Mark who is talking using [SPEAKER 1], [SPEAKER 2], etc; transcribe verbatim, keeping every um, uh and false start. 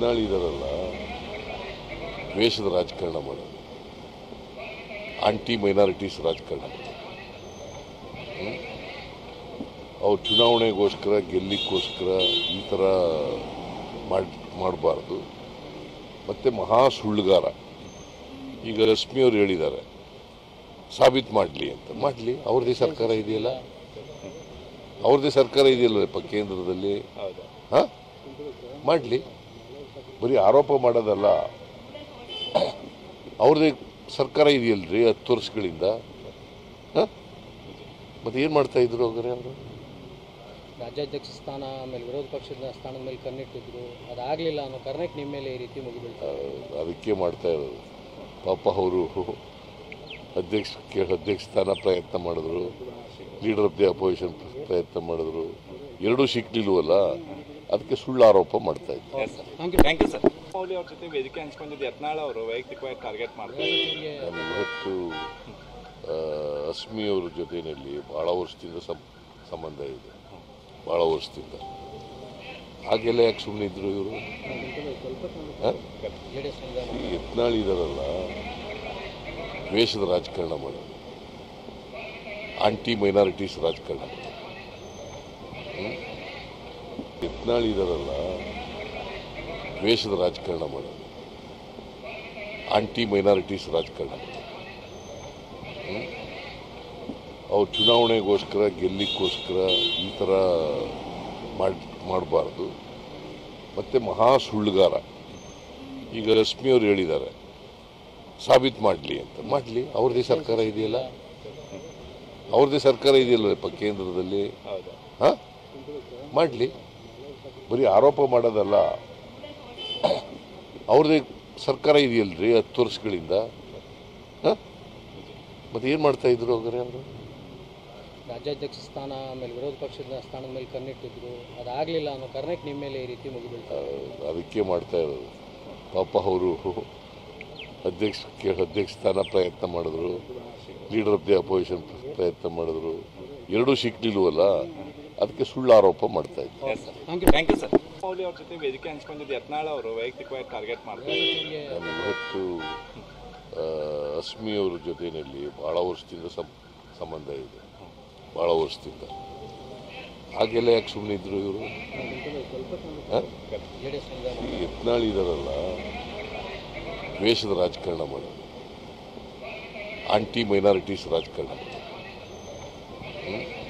[SPEAKER 1] ಯತ್ನಾಳ್ ಇದಾರಲ್ಲ ದ್ವೇಷದ ರಾಜಕಾರಣ ಮಾಡೋದು, ಆಂಟಿ ಮೈನಾರಿಟೀಸ್ ರಾಜಕಾರಣ ಅವ್ರು ಚುನಾವಣೆಗೋಸ್ಕರ ಗೆಲ್ಲಿಕ್ಕೋಸ್ಕರ ಈ ಥರ ಮಾಡಿ ಮಾಡಬಾರ್ದು. ಮತ್ತು ಮಹಾ ಸುಳ್ಳುಗಾರ. ಈಗ ರಶ್ಮಿಯವರು ಹೇಳಿದ್ದಾರೆ ಸಾಬೀತು ಮಾಡಲಿ ಅಂತ, ಮಾಡಲಿ. ಅವ್ರದ್ದೇ ಸರ್ಕಾರ ಇದೆಯಲ್ಲ, ಅವ್ರದ್ದೇ ಸರ್ಕಾರ ಇದೆಯಲ್ಲಪ್ಪ ಕೇಂದ್ರದಲ್ಲಿ. ಹಾಂ, ಮಾಡಲಿ. ಬರೀ ಆರೋಪ ಮಾಡೋದಲ್ಲ, ಅವ್ರದ್ದೇ ಸರ್ಕಾರ ಇದೆಯಲ್ರಿ ಹತ್ತು ವರ್ಷಗಳಿಂದ. ಹಾಂ, ಮತ್ತೆ ಏನು ಮಾಡ್ತಾ ಇದ್ರು ಹೋಗ್ರೆ ಅವರು?
[SPEAKER 2] ರಾಜ್ಯಾಧ್ಯಕ್ಷ ಸ್ಥಾನ ಆಮೇಲೆ ವಿರೋಧ ಪಕ್ಷದ ಸ್ಥಾನದ ಮೇಲೆ ಕಣ್ಣಿಟ್ಟಿದ್ರು, ಅದಾಗಲಿಲ್ಲ ಅನ್ನೋ ಕಾರಣಕ್ಕೆ ನಿಮ್ಮ ಮೇಲೆ ಈ ರೀತಿ ಮುಗಿಬಿಡ್ತಾರೆ.
[SPEAKER 1] ಅದಕ್ಕೆ ಮಾಡ್ತಾ ಇರೋದು. ಪಾಪ ಅವರು ಅಧ್ಯಕ್ಷ ಅಧ್ಯಕ್ಷ ಸ್ಥಾನ ಪ್ರಯತ್ನ ಮಾಡಿದ್ರು, ಲೀಡರ್ ಆಫ್ ದಿ ಅಪೋಸಿಷನ್ ಪ್ರಯತ್ನ ಮಾಡಿದ್ರು, ಎರಡೂ ಸಿಕ್ಲಿಲ್ವಲ್ಲ, ಅದಕ್ಕೆ ಸುಳ್ಳು ಆರೋಪ ಮಾಡ್ತಾ ಇದ್ರು.
[SPEAKER 3] Thank you sir. ಮೌಲ್ಯ ಅವ್ರ ಜೊತೆ ವೇದಿಕೆ ಹಂಚ್ಕೊಂಡಿದ್ದು ಯತ್ನಾಳ್ ಅವರು ವೈಯಕ್ತಿಕವಾಗಿ ಟಾರ್ಗೆಟ್ ಮಾಡ್ತಾರೆ.
[SPEAKER 1] ನಾನು ಇವತ್ತು ರಶ್ಮಿಯವ್ರ ಜೊತೆಯಲ್ಲಿ ಭಾಳ ವರ್ಷದಿಂದ ಸಂಬಂಧ ಇದೆ, ಭಾಳ ವರ್ಷದಿಂದ. ಹಾಗೆಲ್ಲ ಯಾಕೆ ಸುಮ್ಮನೆ ಇದ್ರು ಇವರು? ಯತ್ನಾಳ್ ಇದಾರಲ್ಲ ದ್ವೇಷದ ರಾಜಕಾರಣ ಮಾಡೋದು, ಆಂಟಿ ಮೈನಾರಿಟೀಸ್ ರಾಜಕಾರಣ. ಯತ್ನಾಳ್ ಇದಾರಲ್ಲ ದ್ವೇಷದ ರಾಜಕಾರಣ ಮಾಡೋದು, ಆಂಟಿ ಮೈನಾರಿಟೀಸ್ ರಾಜಕಾರಣ. ಅವ್ರು ಚುನಾವಣೆಗೋಸ್ಕರ ಗೆಲ್ಲಿಕ್ಕೋಸ್ಕರ ಈ ಥರ ಮಾಡಿ ಮಾಡಬಾರ್ದು. ಮತ್ತು ಮಹಾ ಸುಳ್ಳುಗಾರ. ಈಗ ರಶ್ಮಿಯವರು ಹೇಳಿದ್ದಾರೆ ಸಾಬೀತು ಮಾಡಲಿ ಅಂತ, ಮಾಡಲಿ. ಅವ್ರದ್ದೇ ಸರ್ಕಾರ ಇದೆಯಲ್ಲ, ಅವ್ರದ್ದೇ ಸರ್ಕಾರ ಇದೆಯಲ್ಲಪ್ಪ ಕೇಂದ್ರದಲ್ಲಿ. ಹಾಂ, ಮಾಡಲಿ. ಬರೀ ಆರೋಪ ಮಾಡೋದಲ್ಲ, ಅವ್ರದ್ದೇ ಸರ್ಕಾರ ಇದೆಯಲ್ರಿ ಹತ್ತು ವರ್ಷಗಳಿಂದ. ಹಾಂ, ಮತ್ತೆ ಏನು ಮಾಡ್ತಾ ಇದ್ರು ಹೋಗ್ರೆ ಅವರು?
[SPEAKER 2] ರಾಜ್ಯಾಧ್ಯಕ್ಷ ಸ್ಥಾನ ಆಮೇಲೆ ವಿರೋಧ ಪಕ್ಷದ ಸ್ಥಾನದ ಮೇಲೆ ಕಣ್ಣಿಟ್ಟಿದ್ರು, ಅದಾಗಲಿಲ್ಲ ಅನ್ನೋ ಕಾರಣಕ್ಕೆ ನಿಮ್ಮ ಮೇಲೆ ಈ ರೀತಿ ಮುಗಿಬಿಡ್ತಾರೆ.
[SPEAKER 1] ಅದಕ್ಕೆ ಮಾಡ್ತಾ ಇರೋದು. ಪಾಪ ಅವರು ಅಧ್ಯಕ್ಷ ಅಧ್ಯಕ್ಷ ಸ್ಥಾನ ಪ್ರಯತ್ನ ಮಾಡಿದ್ರು, ಲೀಡರ್ ಆಫ್ ದಿ ಅಪೋಸಿಷನ್ ಪ್ರಯತ್ನ ಮಾಡಿದ್ರು, ಎರಡೂ ಸಿಕ್ಲಿಲ್ವಲ್ಲ, ಅದಕ್ಕೆ ಸುಳ್ಳು ಆರೋಪ ಮಾಡ್ತಾ ಇದ್ರು.
[SPEAKER 3] Thank you sir. ಮೌಲ್ಯ ಅವ್ರ ಜೊತೆ ವೇದಿಕೆ ಹಂಚ್ಕೊಂಡಿದ್ದು ಯತ್ನಾಳ್ ಅವರು ವೈಯಕ್ತಿಕವಾಗಿ ಟಾರ್ಗೆಟ್ ಮಾಡ್ತಾರೆ.
[SPEAKER 1] ನಾನು ಇವತ್ತು ರಶ್ಮಿಯವ್ರ ಜೊತೆಯಲ್ಲಿ ಭಾಳ ವರ್ಷದಿಂದ ಸಂಬಂಧ ಇದೆ, ಭಾಳ ವರ್ಷದಿಂದ. ಹಾಗೆಲ್ಲ ಯಾಕೆ ಸುಮ್ಮನೆ ಇದ್ರು ಇವರು? ಯತ್ನಾಳ್ ಇದಾರಲ್ಲ ದ್ವೇಷದ ರಾಜಕಾರಣ ಮಾಡೋದು, ಆಂಟಿ ಮೈನಾರಿಟೀಸ್ ರಾಜಕಾರಣ.